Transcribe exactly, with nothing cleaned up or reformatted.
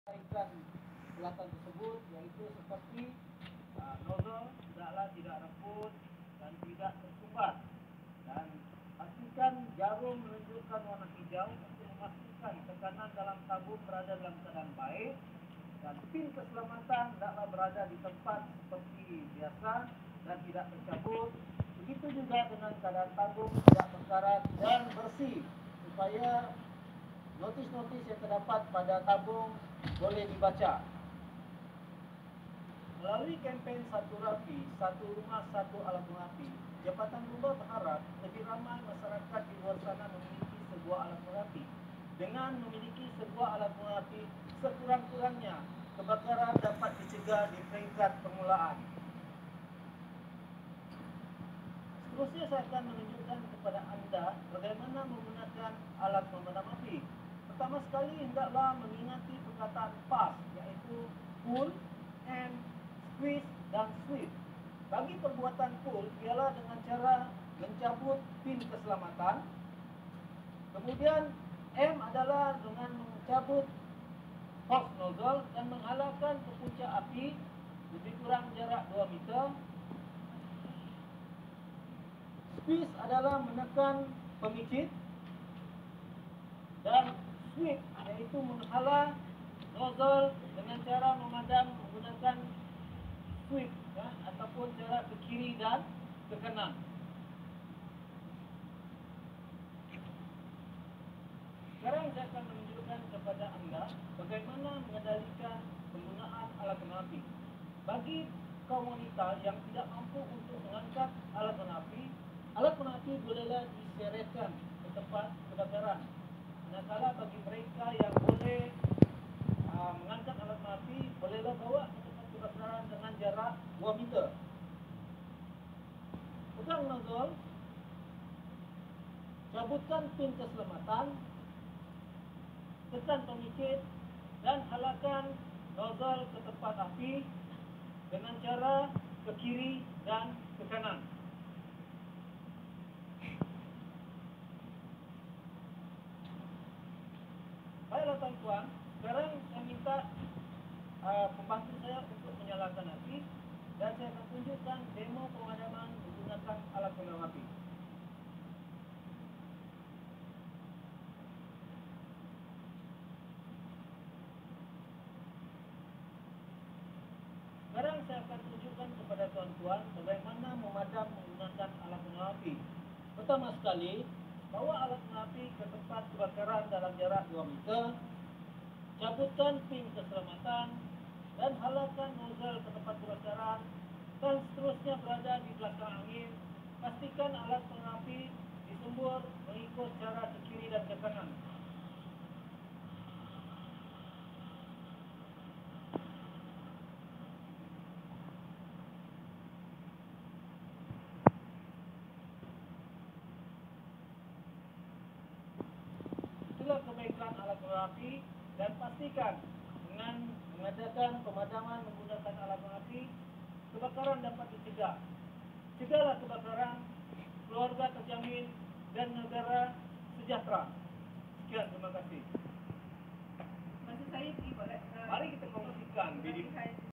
iklan kelihatan tersebut, yaitu seperti uh, nozzle tidaklah tidak reput dan tidak tersumbat, dan pastikan jarum menunjukkan warna hijau untuk memastikan tekanan dalam tabung berada dalam keadaan baik, dan pin keselamatan tidaklah berada di tempat seperti biasa dan tidak tercabut. Begitu juga dengan keadaan tabung tidak berkarat dan bersih, supaya notis-notis yang terdapat pada tabung boleh dibaca. Melalui kempen Satu Rapi, Satu Rumah, Satu Alat Merapi, Jabatan Lumba berharap lebih ramai masyarakat di luar sana memiliki sebuah alat merapi. Dengan memiliki sebuah alat merapi, sekurang-kurangnya kebakaran dapat dicegah di peringkat permulaan. Seterusnya saya akan menunjukkan kepada anda bagaimana menggunakan alat memadam api. Pertama sekali, hendaklah mengingati perkataan P A S, yaitu pull, and, squeeze, dan sweep. Bagi perbuatan pull, ialah dengan cara mencabut pin keselamatan. Kemudian M adalah dengan mencabut hose nozzle dan menghalangkan ke puncak api lebih kurang jarak dua meter. Squeeze adalah menekan pemicit, dan sweep yaitu menghalang nozzle dengan cara memadam menggunakan sweep, ya, ataupun cara ke kiri dan ke kanan. Sekarang saya akan menunjukkan kepada anda bagaimana mengendalikan penggunaan alat menapi. Bagi kaum wanita yang tidak mampu untuk mengangkat alat menapi, alat menapi bolehlah diseretkan ke tempat kebakaran. Manakala bagi mereka yang boleh uh, mengangkat alat menapi, bolehlah bawa ke tempat kebakaran dengan jarak dua meter. Pegang nozzle, cabutkan pin keselamatan, tekan pemicit, dan halangkan nozzle ke tempat api dengan cara ke kiri dan ke kanan. Baiklah tuan-tuan, sekarang saya minta uh, pembantu saya untuk menyalakan api, dan saya akan tunjukkan demo pemadaman menggunakan alat pemadam api. Sekarang saya akan tunjukkan kepada tuan-tuan bagaimana memadam menggunakan alat pemadam api. Pertama sekali, bawa alat pemadam api ke tempat kebakaran dalam jarak dua meter, cabutkan pin keselamatan, dan halangkan nozzle ke tempat kebakaran, dan seterusnya berada di belakang angin. Pastikan alat pemadam api disembur mengikut cara ke kiri dan ke kanan. Itulah kebaikan alat pemadam api, dan pastikan dengan mengadakan pemadaman menggunakan alat pemadam api, kebakaran dapat dicegah. Cegahlah kebakaran, keluarga terjamin, dan negara sejahtera. Sekian, terima kasih. Maksud saya boleh. Mari kita kongsikan video.